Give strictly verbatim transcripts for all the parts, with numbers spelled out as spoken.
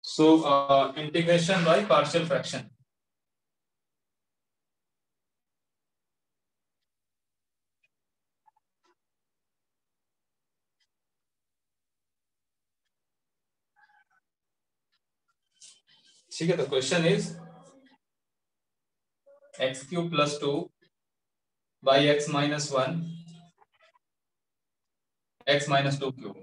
So uh, integration by partial fraction. ठीक है, तो question is x cube plus two by x minus one x minus two cube.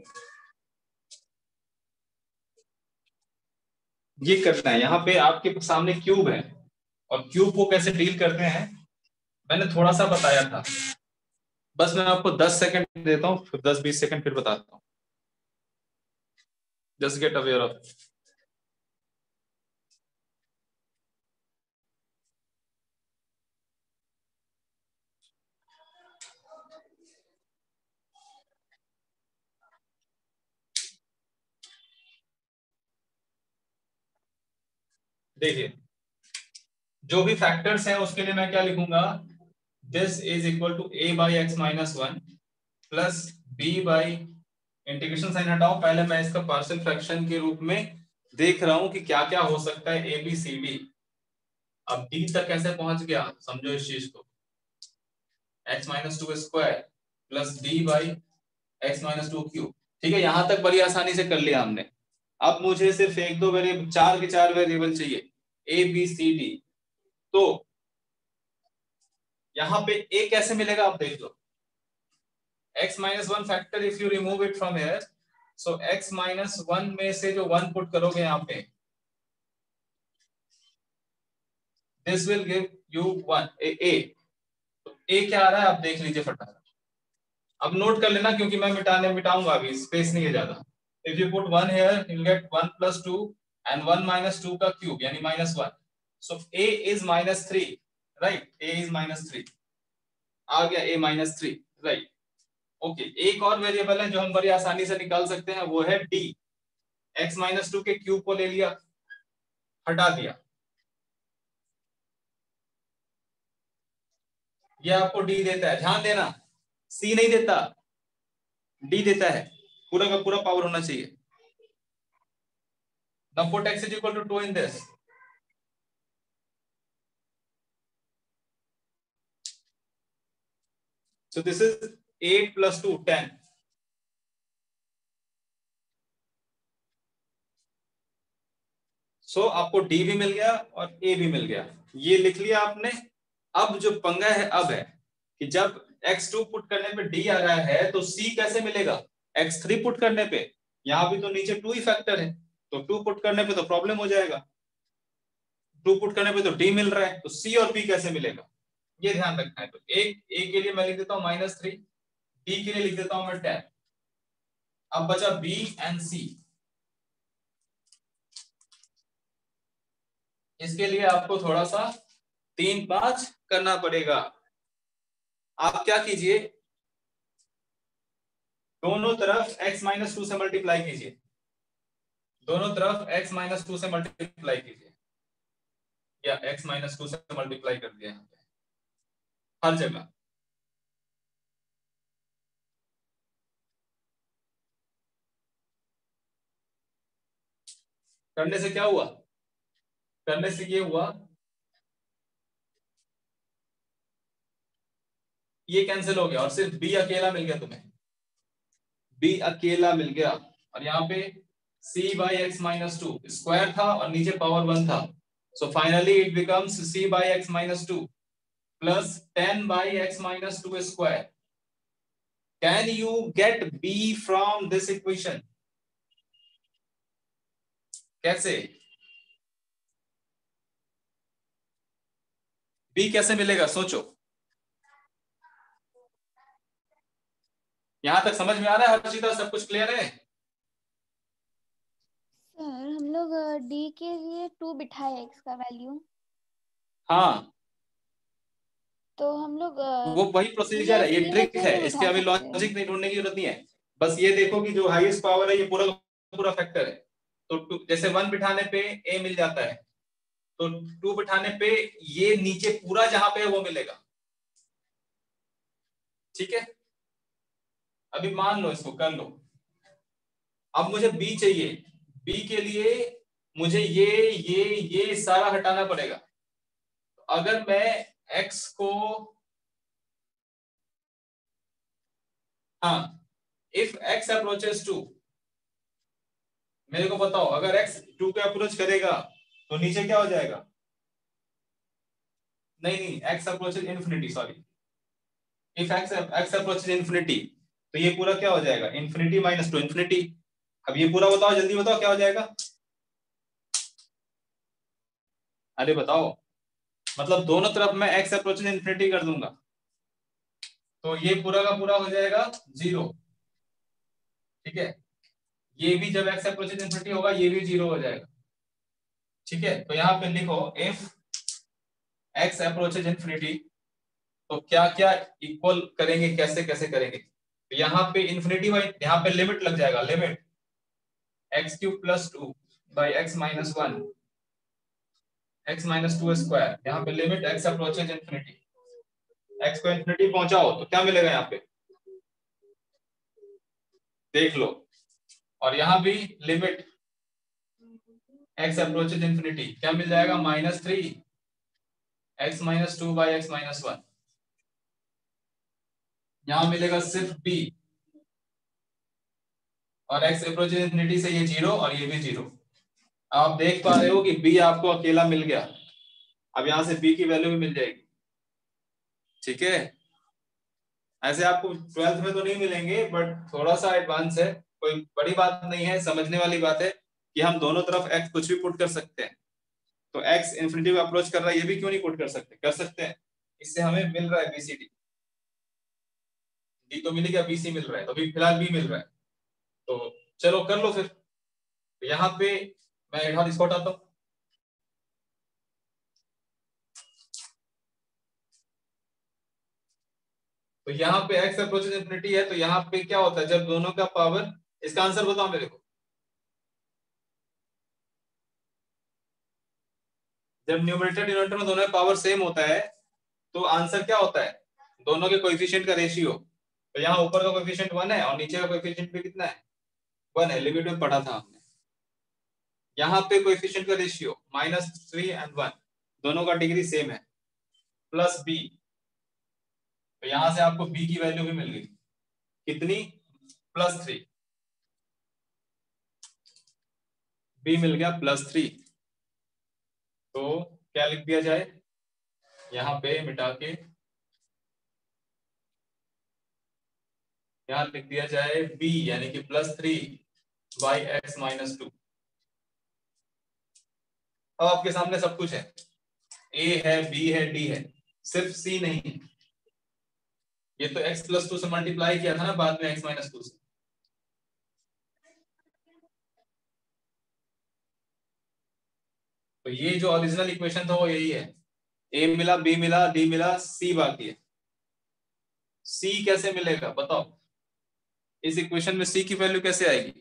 ये करना है, यहाँ पे आपके सामने क्यूब है और क्यूब को कैसे डील करते हैं मैंने थोड़ा सा बताया था। बस मैं आपको दस सेकंड देता हूँ, फिर दस बीस सेकंड फिर बताता हूँ। Just get aware of. देखिए, जो भी फैक्टर्स हैं उसके लिए मैं क्या लिखूंगा, this is equal to a by x minus one plus b by, integration sign हटाओ, पहले मैं इसका पार्शियल फ्रैक्शन के रूप में देख रहा हूं कि क्या क्या हो सकता है ए बी सी डी। अब डी तक कैसे पहुंच गया समझो इस चीज को, x minus two square plus d by x minus two cube. ठीक है, यहां तक बड़ी आसानी से कर लिया हमने। अब मुझे सिर्फ एक दो वेरिएबल, चार के चार वेरिएबल चाहिए, ए बी सी डी। तो यहां पे ए कैसे मिलेगा आप देख लो, x minus one factor if you remove it from here, so x minus one में से जो वन पुट करोगे यहाँ पे, this will give you one a, a तो a क्या आ रहा है आप देख लीजिए फटाफट। अब नोट कर लेना क्योंकि मैं मिटाने मिटाऊंगा, अभी स्पेस नहीं है ज्यादा। If you put one here you will get one plus two and one minus two का क्यूब यानी minus वन, so a is minus three, right, a is minus three आ गया, a minus three, right। Okay okay, एक और variable है जो हम बड़ी आसानी से निकाल सकते हैं, वो है d। x माइनस टू के क्यूब को ले लिया, हटा दिया, ये आपको d देता है, ध्यान देना c नहीं देता, d देता है, पूरा का पूरा पावर होना चाहिए। Now put x is equal to two in this, so this is eight plus two, ten. So so, आपको d भी मिल गया और a भी मिल गया, ये लिख लिया आपने। अब जो पंगा है अब है कि जब एक्स टू पुट करने पे d आ रहा है तो c कैसे मिलेगा, एक्स थ्री पुट करने पे, यहां भी तो नीचे टू ही फैक्टर है, तो टू पुट करने पे तो प्रॉब्लम हो जाएगा, टू पुट करने पे तो d मिल रहा है, तो c और b कैसे मिलेगा, ये ध्यान रखना है। तो एक a के लिए मैं लिख देता हूं माइनस थ्री, d के लिए लिख देता हूं मैं टेन। अब बचा b एंड c, इसके लिए आपको थोड़ा सा तीन पांच करना पड़ेगा। आप क्या कीजिए, दोनों तरफ x माइनस टू से मल्टीप्लाई कीजिए, दोनों तरफ x माइनस टू से मल्टीप्लाई कीजिए, या x माइनस टू से मल्टीप्लाई कर दिया यहाँ पे हर जगह। करने से क्या हुआ, करने से ये हुआ, ये कैंसिल हो गया और सिर्फ b अकेला मिल गया तुम्हें, b अकेला मिल गया। और यहाँ पे c by x minus two square था और नीचे पावर वन था, so finally it becomes c by x minus two plus ten by x minus two square. Can you get b from this equation, कैसे, b कैसे मिलेगा सोचो। यहां तक समझ में आ रहा है हर्षिता, सब कुछ क्लियर है। सर हम लोग d के लिए टू बिठाए x का वैल्यू, हाँ तो हम लोग वो वही प्रोसीजर है, ये सी में ट्रिक क्यों है, नहीं इसके बिठा अभी सकते? लॉजिक नहीं ढूंढने की जरूरत नहीं है। बस ये देखो कि जो हाईएस्ट पावर है ये पूरा पूरा फैक्टर है, तो टू, जैसे वन बिठाने पे a मिल जाता है, तो टू बिठाने पे ये नीचे पूरा जहां पे है वो मिलेगा। ठीक है, अभी मान लो, इसको कर लो। अब मुझे b चाहिए, b के लिए मुझे ये ये ये सारा हटाना पड़ेगा। अगर मैं x को, हाँ, इफ x अप्रोचेस टू, मेरे को बताओ अगर x टू के अप्रोच करेगा तो नीचे क्या हो जाएगा? नहीं नहीं, x approaches infinity, sorry, if x x approaches infinity, तो ये पूरा क्या हो जाएगा? Infinity minus two infinity. अब ये पूरा बताओ, जल्दी बताओ क्या हो जाएगा? अरे बताओ, मतलब दोनों तरफ मैं x अप्रोचेस इन्फिनिटी कर दूंगा तो ये पूरा का पूरा हो जाएगा जीरो। ठीक है, ये भी जब x अप्रोचेस इन्फिनिटी होगा ये भी जीरो हो जाएगा। ठीक है, तो यहाँ पे लिखो इफ x अप्रोचेस इन्फिनिटी, तो क्या क्या इक्वल करेंगे, कैसे कैसे करेंगे? तो यहाँ पे इन्फिनिटी बाई, यहाँ पे लिमिट लग जाएगा, limit x cube plus two by x minus one, x minus two square, यहाँ पे limit x approaches infinity, x को इन्फिनिटी पहुंचाओ तो क्या मिलेगा यहाँ पे? देख लो। और यहाँ भी लिमिट एक्स अप्रोचेज इन्फिनिटी, क्या मिल जाएगा? Minus three x minus two by x minus one. यहाँ मिलेगा सिर्फ बी, और एक्स अप्रोचेज इन्फिनिटी से ये जीरो और ये भी जीरो। आप देख पा रहे हो कि बी आपको अकेला मिल गया। अब यहां से बी की वैल्यू भी मिल जाएगी। ठीक है, ऐसे आपको ट्वेल्थ में तो नहीं मिलेंगे बट थोड़ा सा एडवांस है, कोई बड़ी बात नहीं है, समझने वाली बात है कि हम दोनों तरफ x कुछ भी पुट कर सकते हैं। तो x इन्फिनिटी को अप्रोच कर रहा है, ये भी क्यों नहीं पुट कर सकते? कर सकते हैं, इससे हमें मिल रहा है बीसीडी, डी तो मिल गया, बीसी मिल रहा है, तो अभी फिलहाल बी मिल रहा है। तो चलो कर लो फिर। तो यहाँ पे मैं एक हाथ इसको हटाता हूँ। तो यहाँ पे x अप्रोचेस इन्फिनिटी है, तो यहाँ पे क्या होता है जब दोनों का पावर, इसका आंसर बताओ मेरे को। जब न्यूमरेटर डिनोमिनेटर में दोनों का पावर सेम होता है तो आंसर क्या होता है? दोनों के कोएफिशिएंट का रेशियो। तो यहाँ ऊपर का कोएफिशिएंट वन है और नीचे का कोएफिशिएंट भी कितना है? वन है, लिमिट में पढ़ा था हमने। यहाँ पे कोएफिशिएंट का ratio minus three and one, दोनों का डिग्री सेम है, प्लस बी, तो यहाँ से आपको बी की वैल्यू भी मिल गई। कितनी? प्लस थ्री, बी मिल गया प्लस थ्री। तो क्या लिख दिया जाए यहाँ पे? मिटा के यहाँ लिख दिया जाए b यानी कि plus three by x minus two. अब आपके सामने सब कुछ है, a है, b है, d है, सिर्फ c नहीं है। ये तो x प्लस टू से मल्टीप्लाई किया था ना बाद में x माइनस टू से। तो ये जो ओरिजिनल इक्वेशन था वो यही है, a मिला, b मिला, d मिला, c बाकी है। c कैसे मिलेगा बताओ? इस इक्वेशन में c की वैल्यू कैसे आएगी?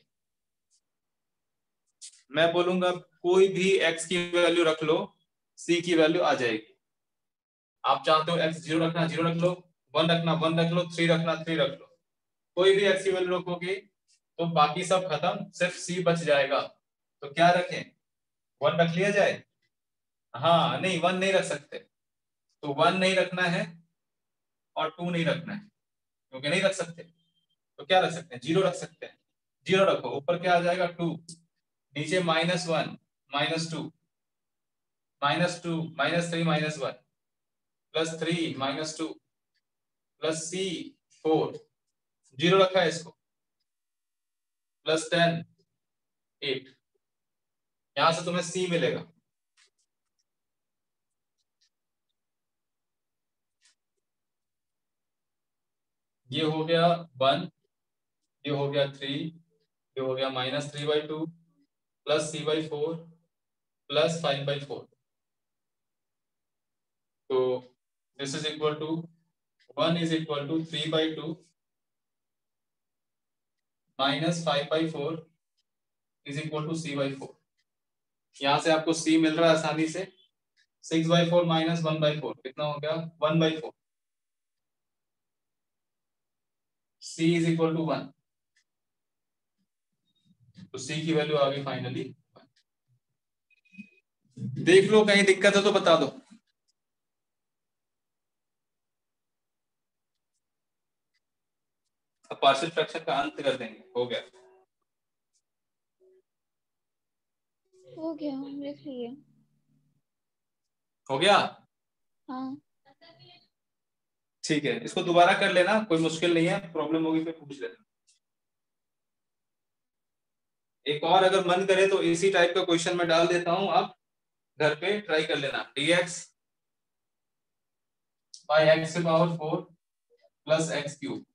मैं बोलूंगा कोई भी x की वैल्यू रख लो, c की वैल्यू आ जाएगी। आप चाहते हो x जीरो रखना, जीरो रख लो, वन रखना, वन रख लो, थ्री रखना, थ्री रख लो, कोई भी x की वैल्यू रखोगे तो बाकी सब खत्म, सिर्फ c बच जाएगा। तो क्या रखें? वन रख लिया जाए? हाँ नहीं, वन नहीं रख सकते, तो वन नहीं रखना है और टू नहीं रखना है, क्योंकि नहीं रख सकते। तो क्या रख सकते हैं? जीरो रख सकते हैं। जीरो रखो, ऊपर क्या आ जाएगा? टू, नीचे minus one, minus two, minus two, minus three, minus one, plus three, minus two, plus c, four, zero रखा है इसको, प्लस टेन, एट, यहां से तुम्हें सी मिलेगा। ये हो गया वन, ये हो गया थ्री, ये हो गया minus three by two, plus C by four, plus five by four. तो this is equal to one is equal to three by two minus five by four is equal to C by four. यहां से आपको C मिल रहा है आसानी से, six by four minus one by four कितना हो गया? One by four. C is equal to one, तो सी की वैल्यू आ गई फाइनली। देख लो, कहीं दिक्कत है तो बता दो। अब पार्शियल फ्रैक्शन का अंत कर देंगे, हो गया। हो गया, लिख लिए। हो गया, हाँ। ठीक है, इसको दोबारा कर लेना, कोई मुश्किल नहीं है, प्रॉब्लम होगी फिर पूछ लेना। एक और अगर मन करे तो इसी टाइप का क्वेश्चन मैं डाल देता हूं, आप घर पे ट्राई कर लेना। dx by x power four plus x cube,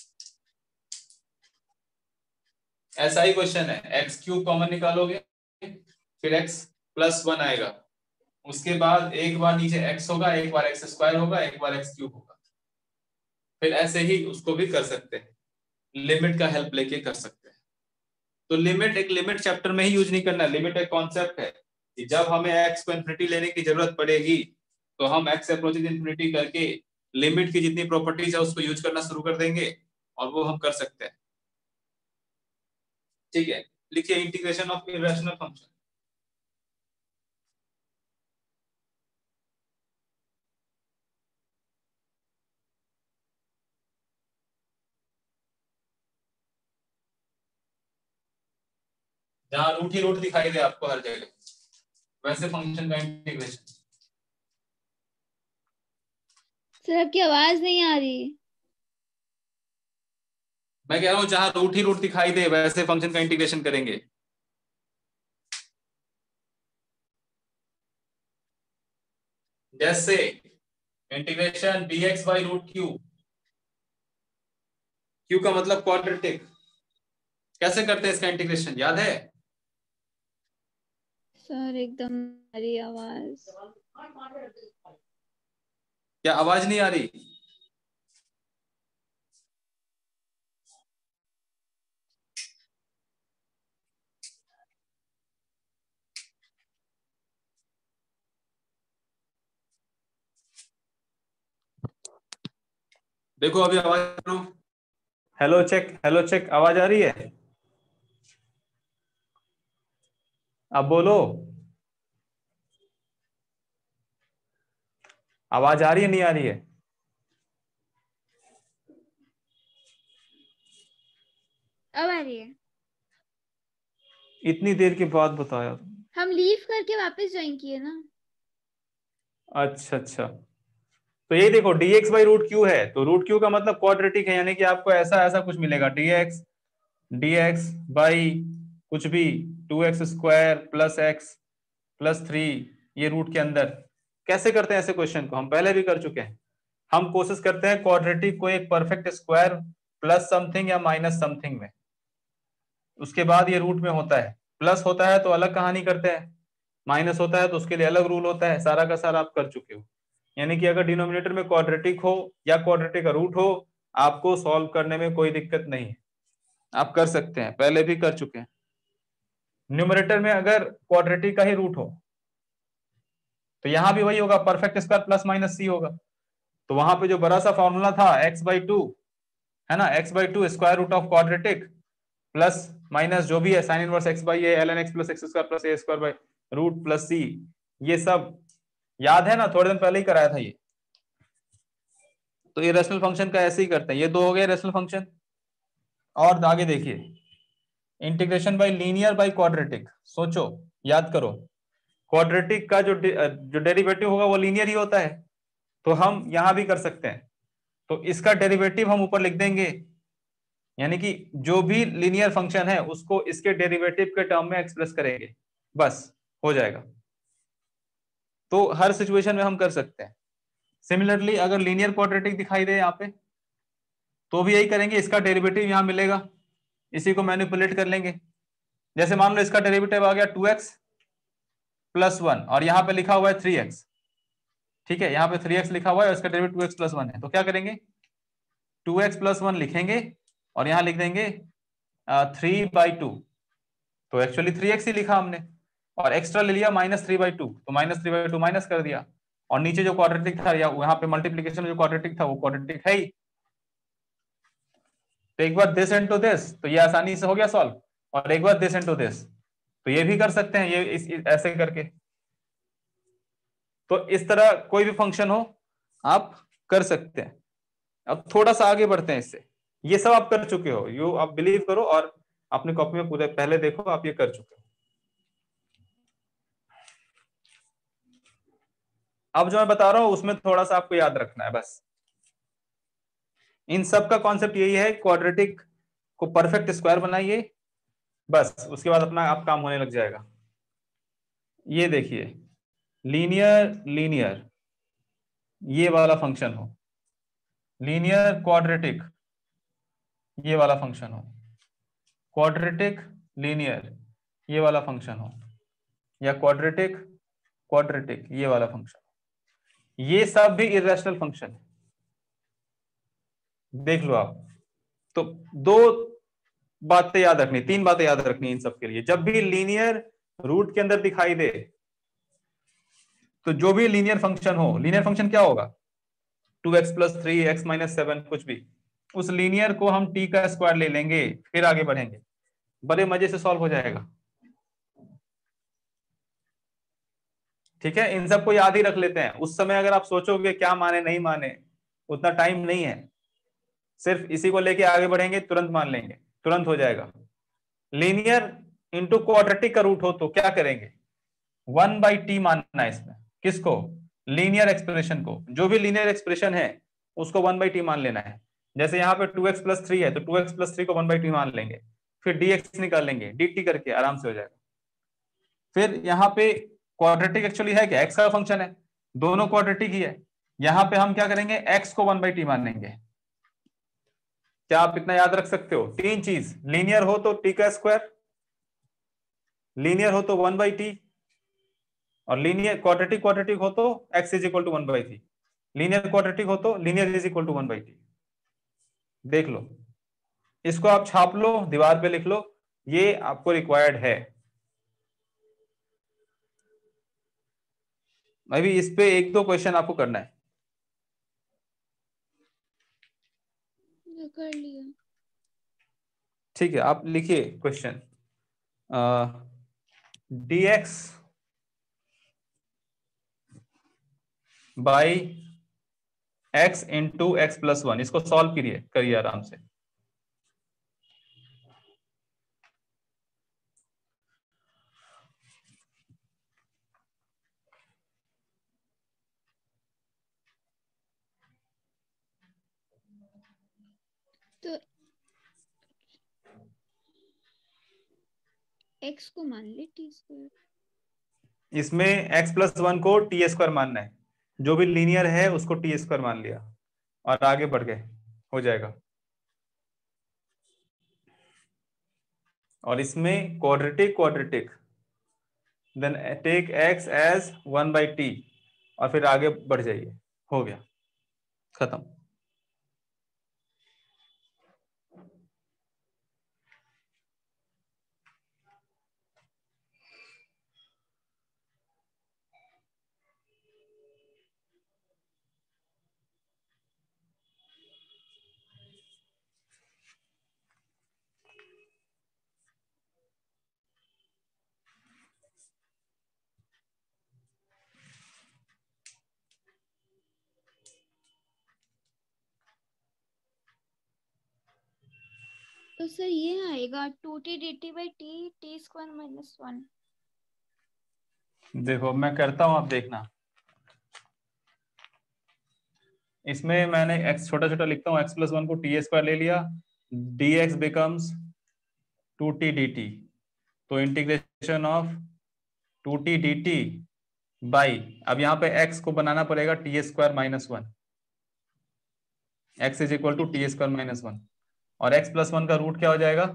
ऐसा ही क्वेश्चन है। एक्स क्यूब कॉमन निकालोगे, फिर एक्स प्लस वन आएगा, उसके बाद एक बार नीचे x होगा, एक बार एक्स स्क्वायर होगा, एक बार एक्स क्यूब होगा। फिर ऐसे ही उसको भी कर सकते हैं, लिमिट का हेल्प लेके कर सकते हैं। तो लिमिट एक लिमिट चैप्टर में ही यूज नहीं करना, लिमिट एक कॉन्सेप्ट है कि जब हमें x को इन्फिनिटी लेने की जरूरत पड़ेगी तो हम x अप्रोचेस इन्फिनिटी करके लिमिट की जितनी प्रॉपर्टीज है उसको यूज करना शुरू कर देंगे, और वो हम कर सकते हैं। ठीक है, लिखिए इंटीग्रेशन ऑफ इररेशनल फंक्शन। जहां रूट ही रूट दिखाई दे आपको हर जगह, वैसे फंक्शन का इंटीग्रेशन। सर आपकी आवाज नहीं आ रही। मैं कह रहा हूं जहां रूट ही रूट दिखाई दे वैसे फंक्शन का इंटीग्रेशन करेंगे। जैसे integration dx by root q, q का मतलब क्वाड्रेटिक, कैसे करते हैं इसका इंटीग्रेशन, याद है? सर एकदम आ रही आवाज। क्या आवाज नहीं आ रही? देखो अभी आवाज करो, हेलो चेक, हेलो चेक, आवाज आ रही है? अब बोलो, आवाज आ रही है नहीं आ रही है? अब आ रही है। इतनी देर के बाद बताया। हम लीव करके वापस ज्वाइन किए ना। अच्छा अच्छा, तो ये देखो dx बाई रूट क्यू है, तो रूट क्यू का मतलब क्वाड्रेटिक है, यानी कि आपको ऐसा ऐसा कुछ मिलेगा, dx dx बाई कुछ भी two x square plus x plus three, ये रूट के अंदर। कैसे करते हैं ऐसे क्वेश्चन को, हम पहले भी कर चुके हैं। हम कोशिश करते हैं क्वाड्रेटिक को एक परफेक्ट स्क्वायर प्लस समथिंग या माइनस समथिंग में, उसके बाद ये रूट में होता है। प्लस होता है तो अलग कहानी करते हैं, माइनस होता है तो उसके लिए अलग रूल होता है। सारा का सारा आप कर चुके हो, यानी कि अगर डिनोमिनेटर में क्वाड्रेटिक हो या क्वाड्रेटिक का रूट हो, आपको सॉल्व करने में कोई दिक्कत नहीं है, आप कर सकते हैं, पहले भी कर चुके हैं। न्यूमरेटर में अगर क्वाड्रेटिक का ही रूट हो तो यहां भी वही होगा, perfect square plus minus c होगा। तो वहां पे जो बड़ा सा फॉर्मूला था एक्स बाई टू, है ना, x by two square root of quadratic plus minus जो भी है sine inverse x by a l n x plus x square plus a square by root plus c, ये सब याद है ना, थोड़े दिन पहले ही कराया था ये। तो ये रेशनल फंक्शन का ऐसे ही करते हैं। ये दो हो गए रेशनल फंक्शन। और आगे देखिए, integration by linear by quadratic, सोचो, याद करो, क्वाड्रेटिक का जो जो डेरिवेटिव होगा वो लीनियर ही होता है, तो हम यहां भी कर सकते हैं। तो इसका डेरिवेटिव हम ऊपर लिख देंगे, यानी कि जो भी लीनियर फंक्शन है उसको इसके डेरिवेटिव के टर्म में एक्सप्रेस करेंगे, बस हो जाएगा। तो हर सिचुएशन में हम कर सकते हैं। सिमिलरली अगर लीनियर क्वाड्रेटिक दिखाई दे यहाँ पे तो भी यही करेंगे, इसका डेरिवेटिव यहां मिलेगा, इसी को मैनिपुलेट कर लेंगे। जैसे मान लो इसका डेरिवेटिव आ गया टू एक्स प्लस वन और यहाँ पे लिखा हुआ है थ्री एक्स, ठीक है, यहाँ पे थ्री एक्स लिखा हुआ है और इसका derivative two x plus one है, तो क्या करेंगे, टू एक्स प्लस वन लिखेंगे और यहाँ लिख देंगे थ्री बाई टू, तो एक्चुअली थ्री एक्स ही लिखा हमने, और एक्स्ट्रा ले लिया माइनस थ्री बाई टू, तो माइनस थ्री बाई टू माइनस कर दिया, और नीचे जो क्वाड्रेटिक था या वहां पे मल्टीप्लीकेशन में जो क्वाड्रेटिक था वो क्वाड्रेटिक है ही। तो एक बार दिस इनटू दिस, तो ये आसानी से हो गया सॉल्व, और एक बार दिस इनटू दिस, तो ये भी कर सकते हैं, ये इस, इस ऐसे करके। तो इस तरह कोई भी फंक्शन हो आप कर सकते हैं। अब थोड़ा सा आगे बढ़ते हैं इससे। ये सब आप कर चुके हो, यू आप बिलीव करो और अपनी कॉपी में पूरे पहले देखो, आप ये कर चुके हो। अब जो मैं बता रहा हूं उसमें थोड़ा सा आपको याद रखना है बस। इन सब का कॉन्सेप्ट यही है, क्वाड्रेटिक को परफेक्ट स्क्वायर बनाइए, बस उसके बाद अपना आप काम होने लग जाएगा। ये देखिए, लीनियर लीनियर ये वाला फंक्शन हो, लीनियर क्वाड्रेटिक ये वाला फंक्शन हो, क्वाड्रेटिक लीनियर ये वाला फंक्शन हो, या क्वाड्रेटिक क्वाड्रेटिक ये वाला फंक्शन, ये सब भी इर्रेशनल फंक्शन है। देख लो आप। तो दो बातें याद रखनी, तीन बातें याद रखनी इन सब के लिए। जब भी लीनियर रूट के अंदर दिखाई दे, तो जो भी लीनियर फंक्शन हो, लीनियर फंक्शन क्या होगा, two x plus three x minus seven कुछ भी, उस लीनियर को हम टी का स्क्वायर ले लेंगे, फिर आगे बढ़ेंगे, बड़े मजे से सॉल्व हो जाएगा। ठीक है, इन सबको याद ही रख लेते हैं। उस समय अगर आप सोचोगे क्या माने नहीं माने, उतना टाइम नहीं है, सिर्फ इसी को लेके आगे बढ़ेंगे, तुरंत मान लेंगे, तुरंत हो जाएगा। लीनियर इंटू क्वाड्रेटिक का रूट हो तो क्या करेंगे, वन बाई टी मानना है इसमें। किसको, लीनियर एक्सप्रेशन को, जो भी लीनियर एक्सप्रेशन है उसको वन बाई टी मान लेना है। जैसे यहाँ पे टू एक्स प्लस थ्री है तो टू एक्स प्लस थ्री को वन बाई टी मान लेंगे, फिर dx निकाल लेंगे, dt करके आराम से हो जाएगा। फिर यहाँ पे क्वाड्रेटिक एक्चुअली है क्या, x का फंक्शन है, दोनों क्वाड्रेटिक ही है। यहाँ पे हम क्या करेंगे, x को वन बाई टी मानेंगे। क्या आप इतना याद रख सकते हो, तीन चीज, लीनियर हो तो टी का स्क्वायर, लीनियर हो तो वन बाई टी, और लीनियर क्वाड्रेटिक क्वाड्रेटिक हो तो x is equal to one by three, linear quadratic हो तो linear is equal to one by t. देख लो, इसको आप छाप लो, दीवार पे लिख लो, ये आपको रिक्वायर्ड है। अभी इस पे एक दो क्वेश्चन आपको करना है। कर लिया। ठीक है, आप लिखिए question, dx by x into x plus one, इसको सॉल्व करिए करिए आराम से। तो x को मान ले टी स्क्वायर, इसमें x प्लस वन को टी स्क्वायर मानना है, जो भी लीनियर है उसको टी स्क्वायर मान लिया और आगे बढ़ गए, हो जाएगा। और इसमें quadratic quadratic, then take x as one by t और फिर आगे बढ़ जाइए, हो गया, खत्म। तो सर ये आएगा two t d t by t t square minus one. देखो मैं करता हूं, आप देखना। इसमें मैंने x छोटा छोटा लिखता हूँ, x प्लस वन को टी स्क्वायर ले लिया, dx becomes two t d t, तो integration of two t d t by, अब यहाँ पे x को बनाना पड़ेगा t square minus one, x is equal to t square minus one, और x प्लस वन का रूट क्या हो जाएगा,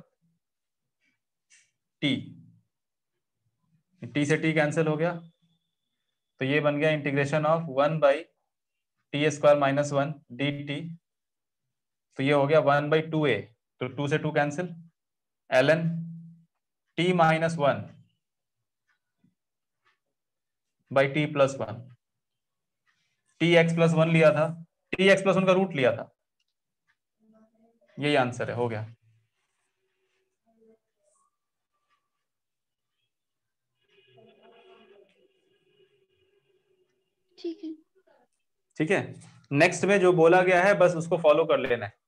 t, t से t कैंसिल हो गया, तो ये बन गया integration of one by t square minus one d t, तो ये हो गया वन बाई टू ए, तो टू से two cancel, l n t minus one by t plus one, t x plus one लिया था, टी एक्स प्लस वन का root लिया था, यही आंसर है, हो गया। ठीक है। ठीक है, नेक्स्ट में जो बोला गया है बस उसको फॉलो कर लेना है।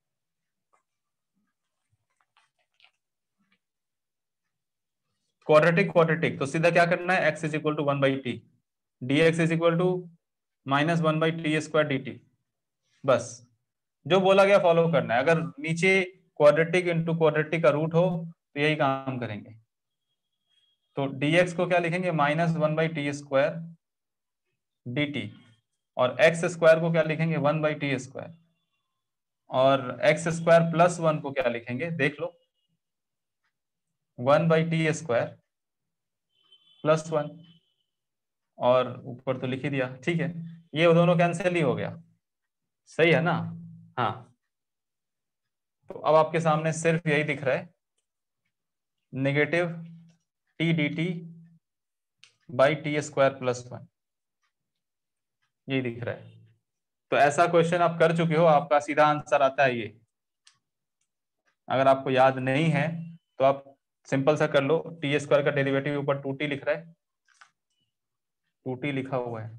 क्वाड्रेटिक क्वाड्रेटिक तो सीधा क्या करना है, x is equal to one by t, d x is equal to minus one by t square d t. बस जो बोला गया फॉलो करना है। अगर नीचे क्वाड्रेटिक इंटू क्वाड्रेटिक का रूट हो तो यही काम करेंगे। तो dx को क्या लिखेंगे, minus one by t square d t, और एक्स स्क्वायर को क्या लिखेंगे, वन बाई टी स्क्वायर, और एक्स स्क्वायर प्लस वन को क्या लिखेंगे, देख लो, one by t square plus one, और ऊपर तो लिख ही दिया। ठीक है, ये दोनों कैंसिल ही हो गया, सही है ना। हाँ, तो अब आपके सामने सिर्फ यही दिख रहा है, negative t d t by t square plus one, यही दिख रहा है। तो ऐसा क्वेश्चन आप कर चुके हो, आपका सीधा आंसर आता है ये। अगर आपको याद नहीं है तो आप सिंपल सा कर लो, टी स्क्वायर का डेरिवेटिव ऊपर टू टी लिख रहा है, टू टी लिखा हुआ है,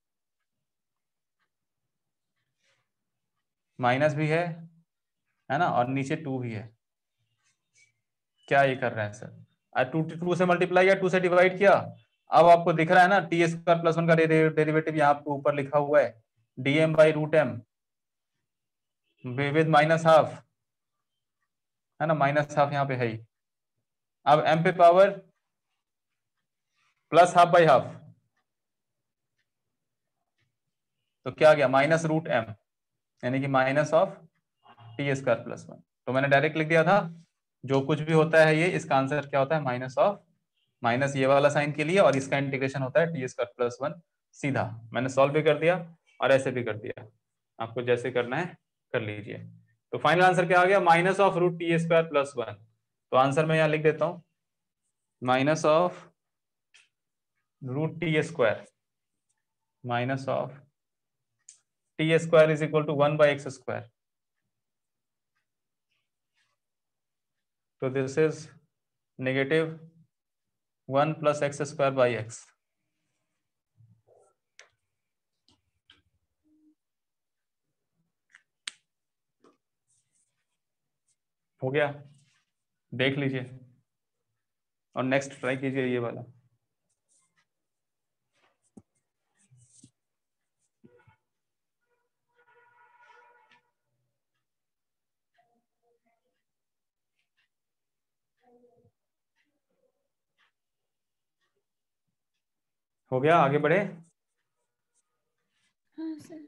माइनस भी है है ना, और नीचे टू भी है। क्या ये कर रहे हैं सर, टू टू से मल्टीप्लाई या टू से डिवाइड किया। अब आपको दिख रहा है ना, टी स्क्वायर प्लस वन का डेरिवेटिव यहाँ पे ऊपर लिखा हुआ है, d m by root m with minus half, है ना, माइनस हाफ यहाँ पे है ही। अब एम पे power plus half by half, तो क्या गया, माइनस रूट एम, यानी कि minus of t square plus one. तो मैंने डायरेक्ट लिख दिया था, जो कुछ भी होता है ये, इसका आंसर क्या होता है, माइनस ऑफ, माइनस ये वाला साइन के लिए, और इसका इंटीग्रेशन होता है टी स्क्वायर प्लस वन। सीधा मैंने सॉल्व भी कर दिया और ऐसे भी कर दिया, आपको जैसे करना है कर लीजिए। तो फाइनल आंसर क्या आ गया, minus of root t square plus one. तो आंसर मैं यहाँ लिख देता हूँ, minus of root t square minus of t square is equal to one by x square. तो this is negative one plus x square by x. हो गया, देख लीजिए और नेक्स्ट ट्राई कीजिए ये वाला। हो गया, आगे बढ़े। हाँ सर।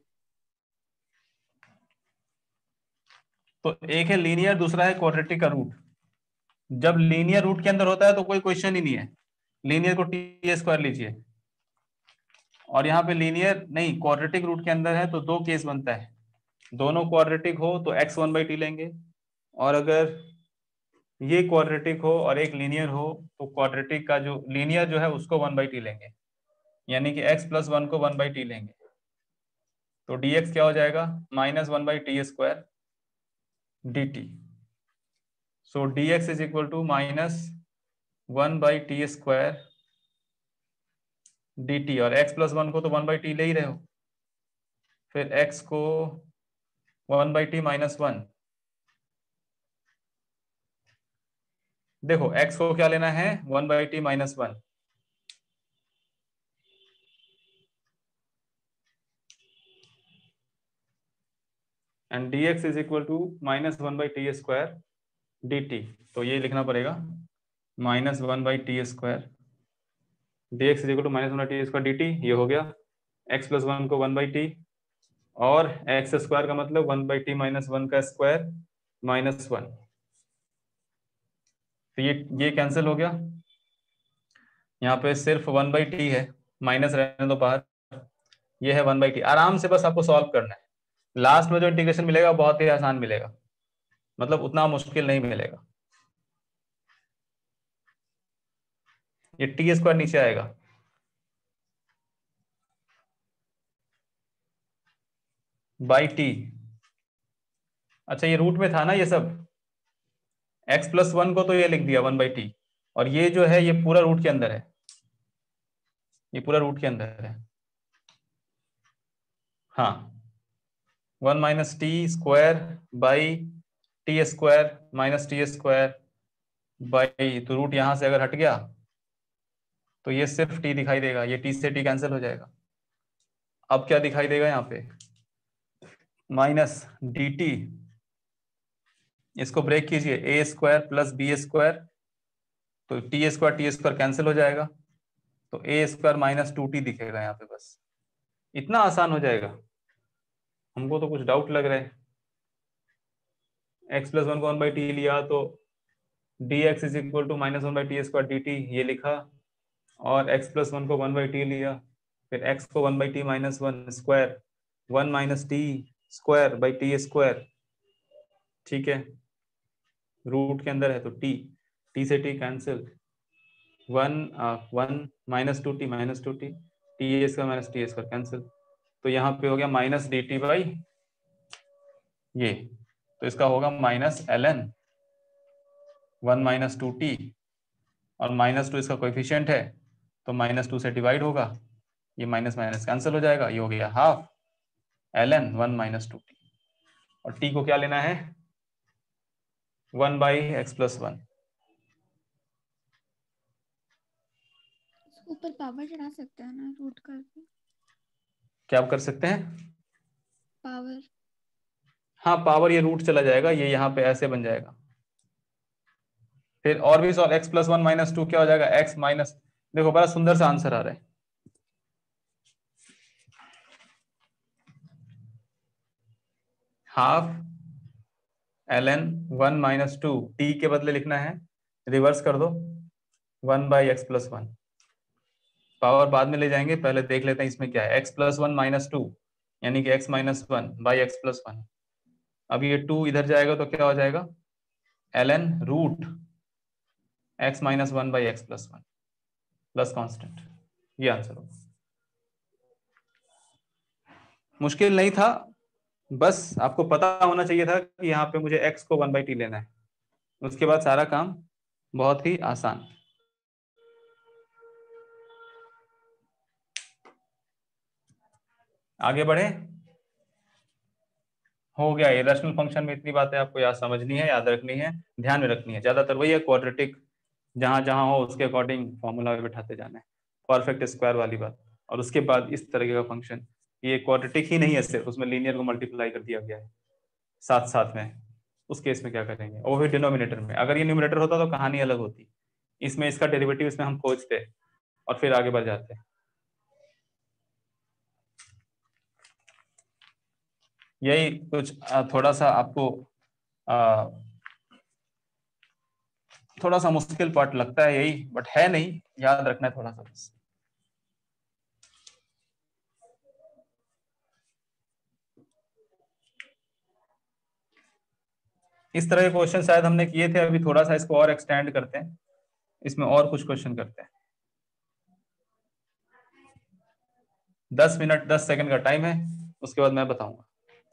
तो एक है लीनियर, दूसरा है क्वाड्रेटिक का रूट। जब लीनियर रूट के अंदर होता है तो कोई क्वेश्चन ही नहीं है, लीनियर को टी स्क्वायर लीजिए। और यहाँ पे लीनियर नहीं, क्वाड्रेटिक रूट के अंदर है तो दो केस बनता है, दोनों क्वाड्रेटिक हो तो एक्स वन बाई टी लेंगे, और अगर ये क्वाड्रेटिक हो और एक लीनियर हो तो क्वाड्रेटिक का जो लीनियर जो है उसको वन बाई टी लेंगे, यानी कि एक्स प्लस वन को वन बाई टी लेंगे। तो डी एक्स क्या हो जाएगा, minus one by t square d t. So d x is equal to minus one by t square d t, और x प्लस वन को तो one by T ले ही रहे हो, फिर x को one by t minus one. देखो x को क्या लेना है, one by t minus one, and d x is equal to minus one by t square d t. तो ये लिखना पड़ेगा, minus one by t square d x is equal to minus one by t square d t. ये हो गया, x plus one को one by t, और x square का मतलब one by t minus one का स्क्वायर माइनस वन। तो ये ये कैंसिल हो गया, यहाँ पे सिर्फ वन बाई टी है, माइनस रहने दो बाहर, ये है वन बाई टी। आराम से बस आपको सॉल्व करना है, लास्ट में जो इंटीग्रेशन मिलेगा बहुत ही आसान मिलेगा, मतलब उतना मुश्किल नहीं मिलेगा। ये टी स्क्वायर नीचे आएगा, बाई टी। अच्छा ये रूट में था ना ये सब, x प्लस वन को तो ये लिख दिया वन बाई टी, और ये जो है ये पूरा रूट के अंदर है, ये पूरा रूट के अंदर है। हाँ, one minus t square by t square minus t square by, तो रूट यहां से अगर हट गया तो ये सिर्फ टी दिखाई देगा, ये टी से टी कैंसिल हो जाएगा। अब क्या दिखाई देगा यहाँ पे, माइनस डी टी, इसको ब्रेक कीजिए, a square plus b square, तो t square t square cancel हो जाएगा, तो a square minus two t दिखेगा यहाँ पे। बस इतना आसान हो जाएगा। हमको तो कुछ डाउट लग रहा है। एक्स प्लस वन को वन बाई टी लिया तो d x is equal to minus one by t square d t ये लिखा, और एक्स प्लस वन को वन बाई टी लिया, फिर एक्स को one by t minus one square, one minus t square by t square, ठीक है, root के अंदर है तो टी, टी से t cancel, one one minus two t minus two t, t square minus t square cancel, तो यहाँ पे हो गया माइनस डी टी बाई ये, तो इसका होगा minus l n one minus two t, और माइनस टू इसका कोएफिशिएंट है तो माइनस टू से डिवाइड होगा, ये माइनस माइनस कैंसिल हो जाएगा, ये हो गया half l n one minus two t, और टी को क्या लेना है, one by x plus one. ऊपर पावर चढ़ा सकते हैं ना रूट करके। क्या आप कर सकते हैं, पावर। हाँ पावर, ये रूट चला जाएगा, ये यहाँ पे ऐसे बन जाएगा। फिर और भी solve, x plus one minus two क्या हो जाएगा, एक्स माइनस, देखो बड़ा सुंदर सा आंसर आ रहा है, half l n one minus two, t के बदले लिखना है, रिवर्स कर दो, one by x plus one, power बाद में ले जाएंगे, पहले देख लेते हैं इसमें क्या है, x plus one minus two यानी कि x minus one by x plus one, अब ये टू इधर जाएगा तो क्या हो जाएगा, l n root x minus one by x plus one plus constant, ये आंसर होगा। मुश्किल नहीं था, बस आपको पता होना चाहिए था कि यहाँ पे मुझे x को वन बाई टी लेना है, उसके बाद सारा काम बहुत ही आसान। आगे बढ़े, हो गया, इरेशनल फंक्शन में इतनी बातें आपको याद समझनी है, याद रखनी है, ध्यान में रखनी है, ज्यादातर वही है, क्वाड्रेटिक जहां जहां हो उसके अकॉर्डिंग फॉर्मूला में बैठाते जाना है, परफेक्ट स्क्वायर वाली बात, और उसके बाद इस तरीके का फंक्शन, ये क्वाड्रेटिक ही नहीं है सिर्फ, उसमें लीनियर को मल्टीप्लाई कर दिया गया है साथ साथ में, उस केस में क्या करेंगे, वो भी डिनोमिनेटर में, अगर ये न्यूमरेटर होता तो कहानी अलग होती, इसमें इसका डेरिवेटिव इसमें हम खोजते और फिर आगे बढ़ जाते। यही कुछ थोड़ा सा आपको आ, थोड़ा सा मुश्किल पार्ट लगता है यही, बट है नहीं, याद रखना है थोड़ा सा बस। इस तरह के क्वेश्चन शायद हमने किए थे, अभी थोड़ा सा इसको और एक्सटेंड करते हैं, इसमें और कुछ क्वेश्चन करते हैं। दस मिनट दस सेकंड का टाइम है, उसके बाद मैं बताऊंगा।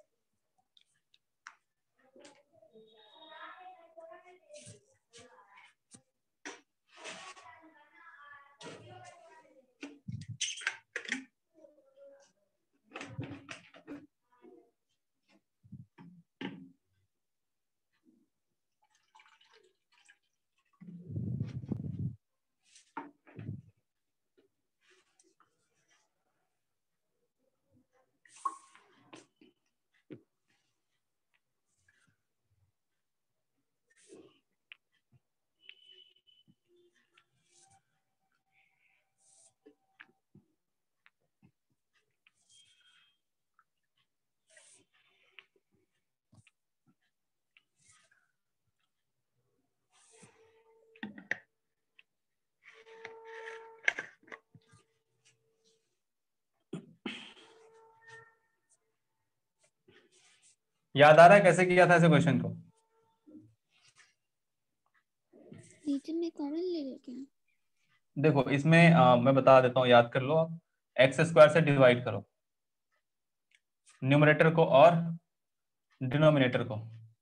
याद आ रहा है कैसे किया था ऐसे क्वेश्चन को, नीचे में कॉमन ले लेके। देखो इसमें आ, मैं बता देता हूँ, याद कर लो आप, एक्स स्क्वायर से डिवाइड करो न्यूमरेटर को और डिनोमिनेटर को,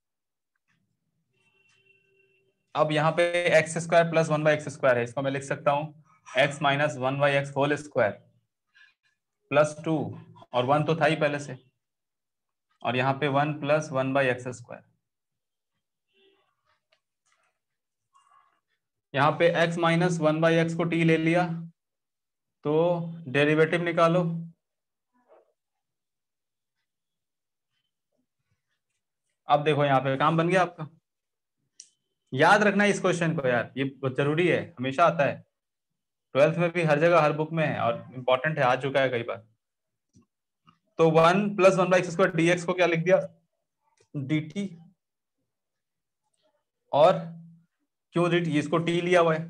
अब यहाँ पे x square plus one by x square है, इसको मैं लिख सकता हूँ x minus one by x whole square plus two और वन तो था ही पहले से, और यहाँ पे one plus one by x square. यहाँ पे x minus one by x को t ले लिया, तो डेरिवेटिव निकालो। अब देखो यहाँ पे काम बन गया आपका। याद रखना इस क्वेश्चन को यार, ये बहुत जरूरी है, हमेशा आता है ट्वेल्थ में भी, हर जगह हर बुक में है, और इंपॉर्टेंट है, आ चुका है कई बार। तो one plus one by x square d x को क्या लिख दिया, डी टी, और क्यों डी टी, इसको टी लिया हुआ है,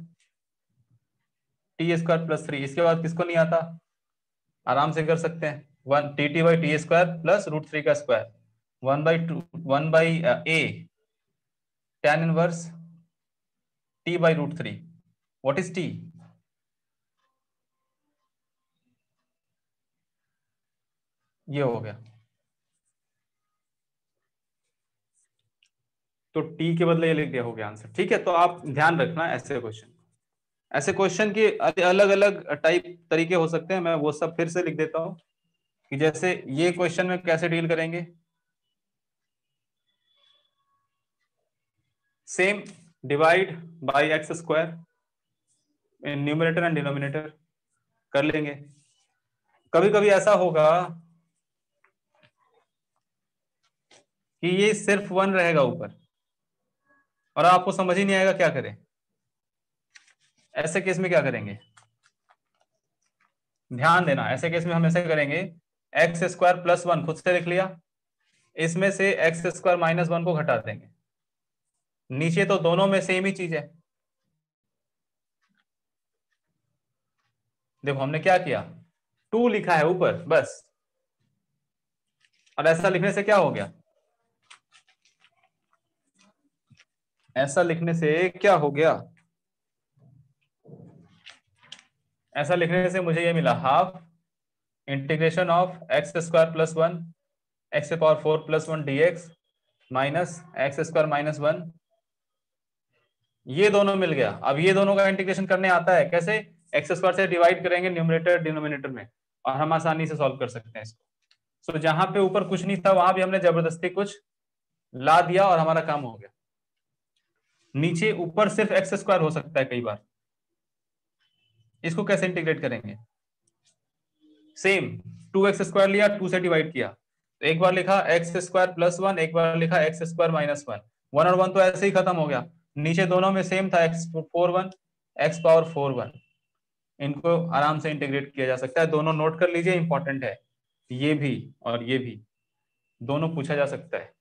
टी स्क्वायर प्लस थ्री। इसके बाद किसको नहीं आता, आराम से कर सकते हैं, one t t by t square plus root three का square, one by two one by a tan inverse t by root three. What is t, ये हो गया। तो t के बदले ये लिख दिया, हो गया आंसर। ठीक है, तो आप ध्यान रखना ऐसे क्वेश्चन, ऐसे क्वेश्चन के अलग अलग टाइप तरीके हो सकते हैं, मैं वो सब फिर से लिख देता हूं कि जैसे ये क्वेश्चन में कैसे डील करेंगे। Same, divide by x square in numerator and denominator कर लेंगे। कभी कभी ऐसा होगा कि ये सिर्फ वन रहेगा ऊपर और आपको समझ ही नहीं आएगा क्या करें। ऐसे केस में क्या करेंगे, ध्यान देना, ऐसे केस में हम ऐसे करेंगे, एक्स स्क्वायर प्लस वन खुद से लिख लिया, इसमें से एक्स स्क्वायर माइनस वन को घटा देंगे, नीचे तो दोनों में सेम ही चीज है। देखो हमने क्या किया, टू लिखा है ऊपर बस, और ऐसा लिखने से क्या हो गया, ऐसा लिखने से क्या हो गया, ऐसा लिखने से मुझे ये मिला, half integration of x square plus one x power four plus one d x minus x square minus one, ये दोनों मिल गया। अब ये दोनों का इंटीग्रेशन करने आता है कैसे, एक्स स्क्वायर से डिवाइड करेंगे न्यूमरेटर डिनोमिनेटर में, और हम आसानी से सॉल्व कर सकते हैं इसको। सो so, जहां पे ऊपर कुछ नहीं था वहां भी हमने जबरदस्ती कुछ ला दिया और हमारा काम हो गया। नीचे ऊपर सिर्फ एक्स स्क्वायर हो सकता है कई बार, इसको कैसे इंटीग्रेट करेंगे, सेम टू एक्स स्क्वायर लिया, टू से डिवाइड किया, तो एक बार लिखा एक्स स्क्वायर प्लस वन, एक बार लिखा x square minus one, one और वन तो ऐसे ही खत्म हो गया, नीचे दोनों में सेम था x four one x power four one, इनको आराम से इंटीग्रेट किया जा सकता है। दोनों नोट कर लीजिए, इंपॉर्टेंट है, ये भी और ये भी दोनों पूछा जा सकता है।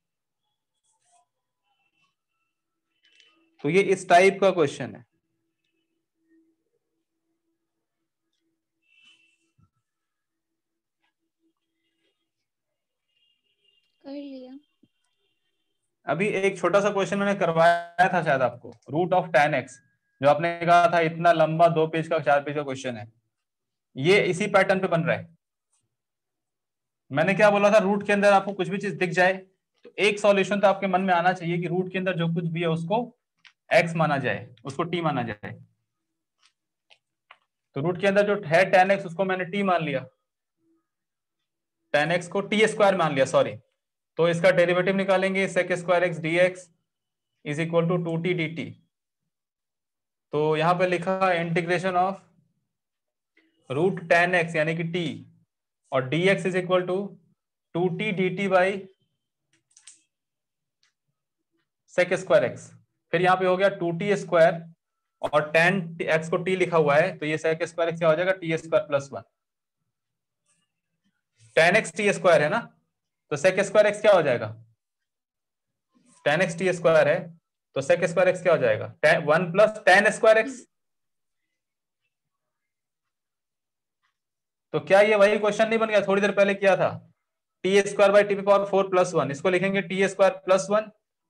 तो ये इस टाइप का क्वेश्चन है। कर लिया। अभी एक छोटा सा क्वेश्चन मैंने करवाया था शायद आपको, रूट ऑफ टेन एक्स, जो आपने कहा था इतना लंबा दो पेज का चार पेज का क्वेश्चन है, ये इसी पैटर्न पे बन रहा है। मैंने क्या बोला था, रूट के अंदर आपको कुछ भी चीज दिख जाए तो एक सॉल्यूशन तो आपके मन में आना चाहिए कि रूट के अंदर जो कुछ भी है उसको एक्स माना जाए, उसको टी माना जाए। तो रूट के अंदर जो है टेन एक्स उसको मैंने टी मान लिया, टेन एक्स को टी स्क्वायर मान लिया, सॉरी। तो इसका डेरिवेटिव निकालेंगे, sec square x d x is equal to two t d t. तो यहां पे लिखा integration of root tan x यानी कि टी, और d x is equal to two t d t by sec square x. फिर यहाँ पे हो गया टू टी स्क्वायर, और टेन एक्स को टी लिखा हुआ है तो ये सेक स्क्वायर एक्स क्या हो जाएगा, t square plus one. Tan x t square है ना, तो सेक स्क्वायर एक्स क्या हो जाएगा, टेन एक्स टी स्क्वायर है तो सेक स्क्वायर एक्स क्या हो जाएगा, one plus tan square x. तो क्या ये वही क्वेश्चन नहीं बन गया थोड़ी देर पहले किया था, t square by t power four plus one, इसको लिखेंगे टी स्क्वायर प्लस वन,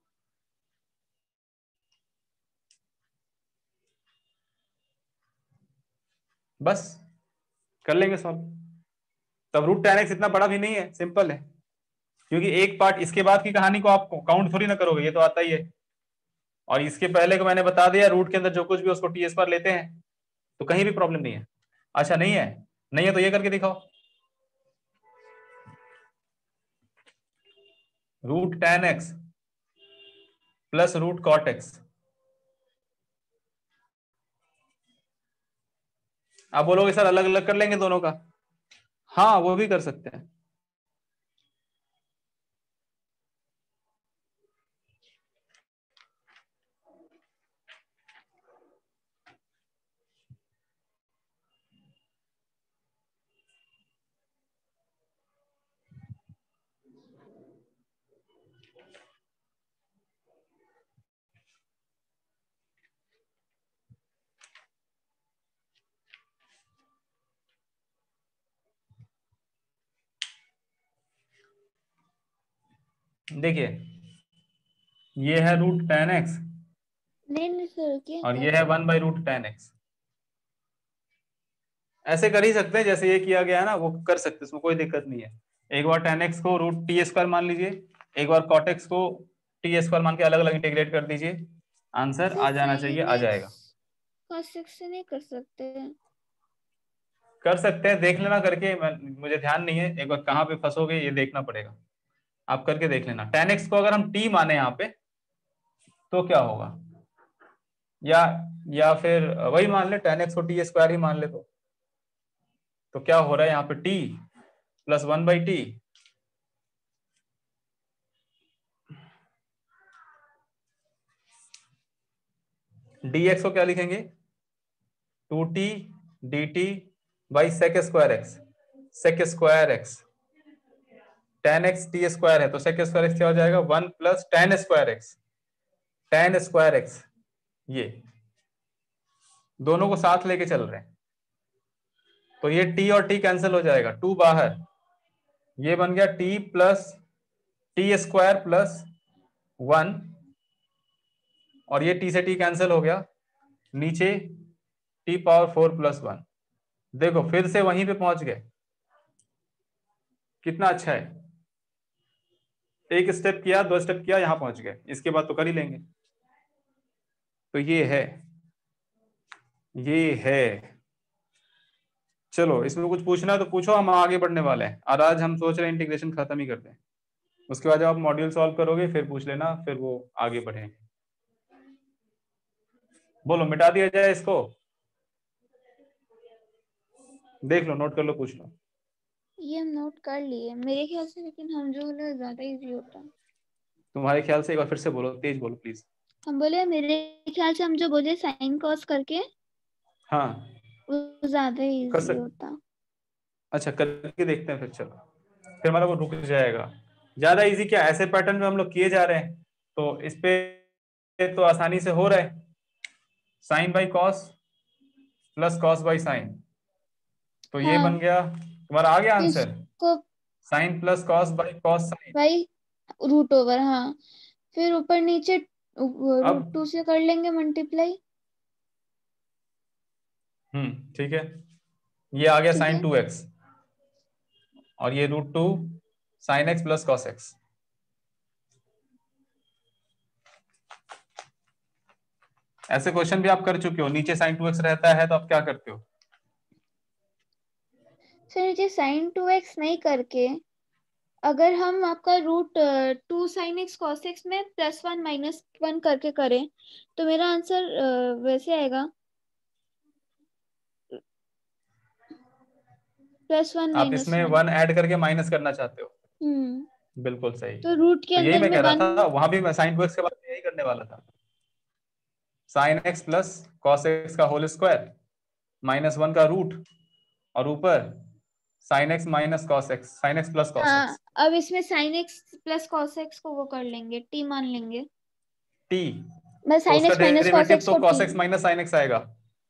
बस कर लेंगे सॉल्व। तब रूट टेन एक्स इतना बड़ा भी नहीं है, सिंपल है, क्योंकि एक पार्ट इसके बाद की कहानी को आप काउंट थोड़ी ना करोगे, ये तो आता ही है। और इसके पहले को मैंने बता दिया, रूट के अंदर जो कुछ भी उसको टी स्क्वायर लेते हैं, तो कहीं भी प्रॉब्लम नहीं है। अच्छा नहीं है, नहीं है तो ये करके दिखाओ, root tan x plus root cot x. आप बोलोगे सर अलग अलग कर लेंगे दोनों का, हाँ वो भी कर सकते हैं। देखिए ये है रूट टेन एक्स नहीं नहीं सर, क्या और कर ये है one by root tan x. ऐसे कर ही सकते हैं जैसे ये किया गया है ना, वो कर सकते हैं, इसमें कोई दिक्कत नहीं है। एक बार टेन एक्स को रूट टी स्क्वायर मान लीजिए, एक बार कॉट एक्स को टी स्क्वायर मान के अलग अलग इंटीग्रेट कर दीजिए, आंसर सर आ जाना चाहिए, साइन आ एक्स जाएगा। कॉस एक्स से नहीं कर सकते? कर सकते हैं, देख लेना करके, मैं मुझे ध्यान नहीं है, एक बार कहाँ पे फंसोगे ये देखना पड़ेगा, आप करके देख लेना। टेन एक्स को अगर हम टी माने यहाँ पे तो क्या होगा, या या फिर वही मान ले, टेन एक्स को टी स्क्वायर ही मान ले, तो तो क्या हो रहा है यहाँ पे, t plus one by t, d x को क्या लिखेंगे, two t d t by sec square x, sec square x, tan x t square है तो सेक स्क्वायर एक्स क्या हो जाएगा, one plus tan square x, tan square x, ये दोनों को साथ लेके चल रहे हैं तो ये टी और टी कैंसिल हो जाएगा, टू बाहर, ये बन गया t plus t square plus one, और ये टी से टी कैंसिल हो गया, नीचे t power four plus one. देखो फिर से वहीं पे पहुंच गए, कितना अच्छा है, एक स्टेप किया, दो स्टेप किया, यहां पहुंच गए, इसके बाद तो कर ही लेंगे। तो ये है, ये है। चलो इसमें कुछ पूछना है तो पूछो, हम आगे बढ़ने वाले हैं, और आज हम सोच रहे हैं इंटीग्रेशन खत्म ही कर दें, उसके बाद जब आप मॉड्यूल सॉल्व करोगे फिर पूछ लेना, फिर वो आगे बढ़े। बोलो मिटा दिया जाए इसको, देख लो, नोट कर लो, पूछ लो। ये हम नोट कर लिए मेरे ख्याल से, लेकिन हम जो बोले ज्यादा इजी होता। तुम्हारे ख्याल से, एक बार फिर से बोलो, तेज बोलो प्लीज। हम बोले मेरे ख्याल से हम जो बोले साइन कॉस करके, हाँ वो ज्यादा कर इजी सक होता। अच्छा करके देखते हैं फिर, चलो फिर हमारा वो रुक जाएगा। ज्यादा इजी क्या, ऐसे पैटर्न में हम लोग किए जा रहे हैं तो इस पे तो आसानी से हो रहा है, sine by cos plus cos by sine, तो ये हाँ, बन गया तुम्हारा, आ गया तो आंसर, इसको sine plus cos by cos sine. भाई रूट ओवर, हाँ, फिर ऊपर नीचे अब रूट टू से कर लेंगे मल्टीप्लाई। हम्म ठीक है, ये आ गया ठीक साइन है। टू एक्स, और ये root two sine x plus cos x. ऐसे क्वेश्चन भी आप कर चुके हो, नीचे साइन टू एक्स रहता है तो आप क्या करते हो, फिर नीचे साइन टू एक्स नहीं करके, अगर हम आपका root two sine x cos x में प्लस वन माइनस वन करके करें तो मेरा आंसर वैसे आएगा, प्लस वन आप माइनस इसमें वन। वन ऐड करके माइनस करना चाहते हो, हम्म। बिल्कुल सही। तो रूट के तो यही अंदर मैं में कह रहा वन। था, वहां भी मैं साइन टू एक्स के बाद यही करने वाला था, sine x plus cos x का होल स्क्वायर माइनस वन का रूट, और ऊपर sine x minus cos x, sine x plus cos हाँ, एक्स, अब इसमें sine x plus cos x को वो कर लेंगे, टी मान लेंगे। टी, मैं तो साइन उसका x minus cos derivative x तो को cos t. X minus sine x आएगा,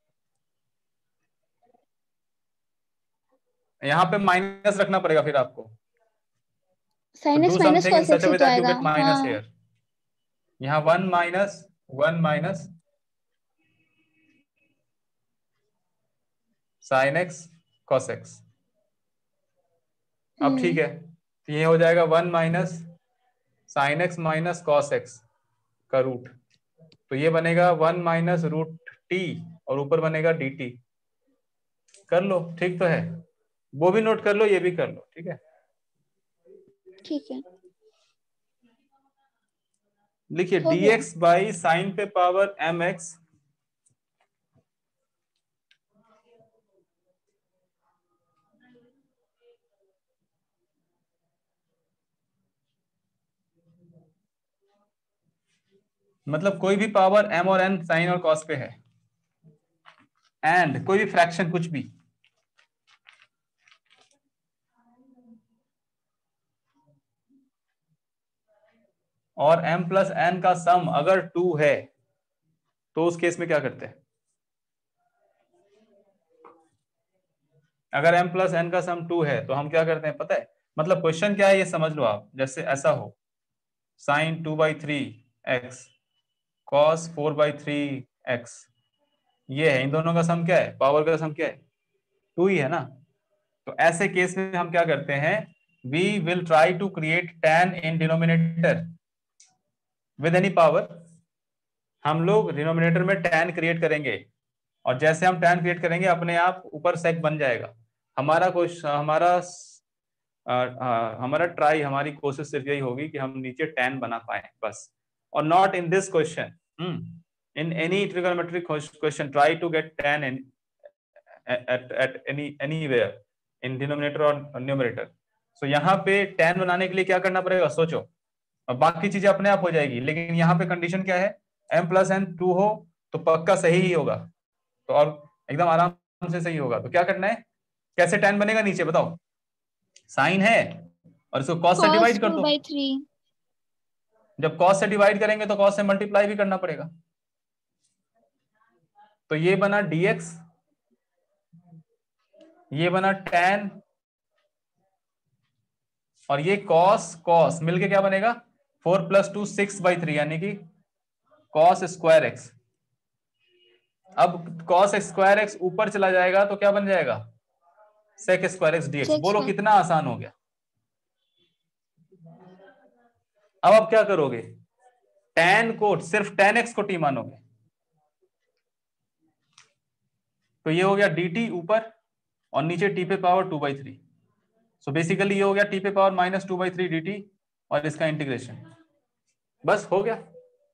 यहाँ पे माइनस रखना पड़ेगा फिर आपको, तो sine do x minus something in cos such x a ही वे तो दैट यू आएगा, गेट माइनस हाँ। हियर, यहाँ one minus one minus sine x cos x. अब ठीक हम्म। है, तो ये हो जाएगा one minus sine x minus cos x का रूट, तो ये बनेगा वन माइनस रूट टी, और ऊपर बनेगा डी टी। कर लो, ठीक तो है, वो भी नोट कर लो, ये भी कर लो, ठीक है। ठीक है। लिखिए हो डी गया। एक्स बाई साइन पे पावर एम एक्स मतलब कोई भी पावर m और n साइन और कॉस पे है, एंड कोई भी फ्रैक्शन कुछ भी, और m प्लस n का सम अगर टू है तो उस केस में क्या करते हैं? अगर m प्लस n का सम टू है तो हम क्या करते हैं पता है? मतलब क्वेश्चन क्या है ये समझ लो आप। जैसे ऐसा हो sine two by three x cos four by three x, ये है, इन दोनों का सम क्या है? पावर का सम क्या है? टू ही है ना। तो ऐसे केस में हम क्या करते हैं? We will try to create tan in denominator with any power. हम लोग डिनोमिनेटर में tan क्रिएट करेंगे, और जैसे हम tan क्रिएट करेंगे अपने आप ऊपर सेक बन जाएगा। हमारा क्वेश्चन हमारा आ, आ, हमारा ट्राई हमारी कोशिश सिर्फ यही होगी कि हम नीचे tan बना पाए बस। और not in this question, in any trigonometric question try to get tan in at at any anywhere in denominator और numerator। so यहाँ पे tan बनाने के लिए क्या करना पड़ेगा सोचो, और बाकी चीजें अपने आप हो जाएगी। लेकिन यहाँ पे कंडीशन क्या है? m प्लस एन टू हो तो पक्का सही ही होगा, तो और एकदम आराम से सही होगा। तो क्या करना है? कैसे tan बनेगा नीचे बताओ? साइन है और इसको cos से कॉस डिवाइड कर टू दो। By three. जब cos से डिवाइड करेंगे तो cos से मल्टीप्लाई भी करना पड़ेगा। तो ये बना dx, ये बना tan, और ये cos cos मिलके क्या बनेगा? Four plus two six by three, यानी कि cos स्क्वायर एक्स। अब cos स्क्वायर एक्स ऊपर चला जाएगा तो क्या बन जाएगा? sec square x d x. Six बोलो बाई। कितना आसान हो गया। अब आप क्या करोगे? tan को सिर्फ tan x को t मानोगे, तो ये हो गया dt ऊपर और नीचे t पे power two by three. So basically ये हो गया t पे power minus two by three d t, और इसका इंटीग्रेशन। बस हो गया,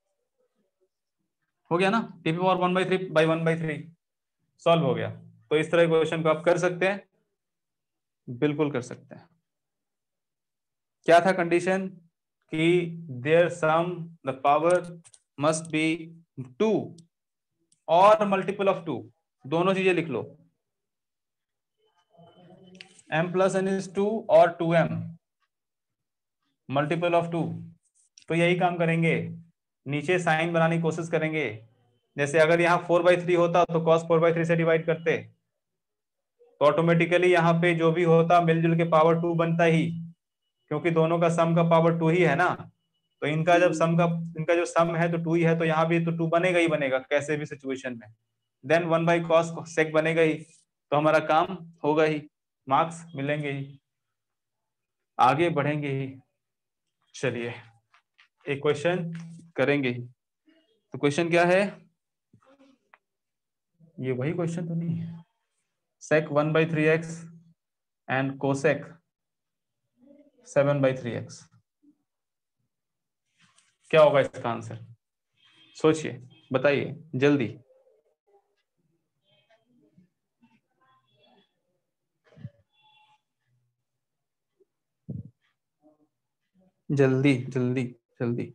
हो गया ना। t पे power one by three by one by three solve हो गया। तो इस तरह के क्वेश्चन को आप कर सकते हैं, बिल्कुल कर सकते हैं। क्या था कंडीशन? कि their sum the power must be two और मल्टीपल ऑफ टू, दोनों चीजें लिख लो। m plus n is two और two m multiple of two. तो यही काम करेंगे, नीचे साइन बनाने की कोशिश करेंगे। जैसे अगर यहाँ फोर बाई थ्री होता तो cos फोर बाई थ्री से डिवाइड करते, तो ऑटोमेटिकली यहाँ पे जो भी होता मिलजुल के पावर टू बनता ही, क्योंकि दोनों का सम का पावर टू ही है ना। तो इनका जब सम का इनका जो सम है तो टू ही है, तो यहाँ भी तो टू बनेगा ही बनेगा कैसे भी सिचुएशन में। Then one by cos sec बनेगा ही, तो हमारा काम होगा ही, मार्क्स मिलेंगे ही, आगे बढ़ेंगे ही। चलिए एक क्वेश्चन करेंगे ही। तो क्वेश्चन क्या है? ये वही क्वेश्चन तो नहीं है। Sec one by three x and cosec seven by three x, क्या होगा इसका आंसर? सोचिए, बताइए जल्दी। जल्दी जल्दी जल्दी।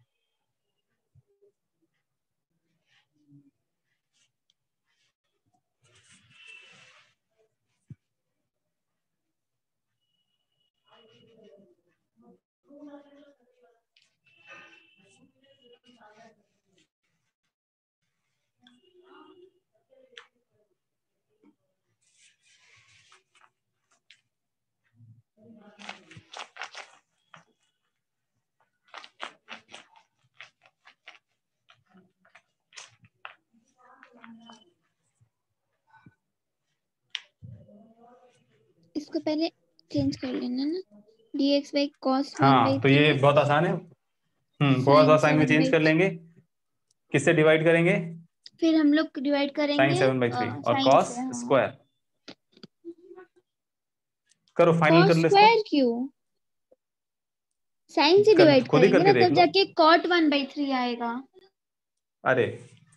इसको पहले चेंज कर लेना ना, dx by cos one by हाँ तो ये थ्री बहुत आसान है। हम्म बहुत साइन आसान में सेवन चेंज बाई कर थ्री। लेंगे। किससे डिवाइड करेंगे? फिर हम लोग डिवाइड साइन करेंगे सेवन बाई थ्री और साइन कॉस से। हाँ, स्क्वायर। करो फाइनल cos कर लो इसको। स्क्वायर क्यों? साइन से डिवाइड खुद ही करेंगे करके ना देख तब लो। जाके कॉट वन बाई थ्री आएगा। अरे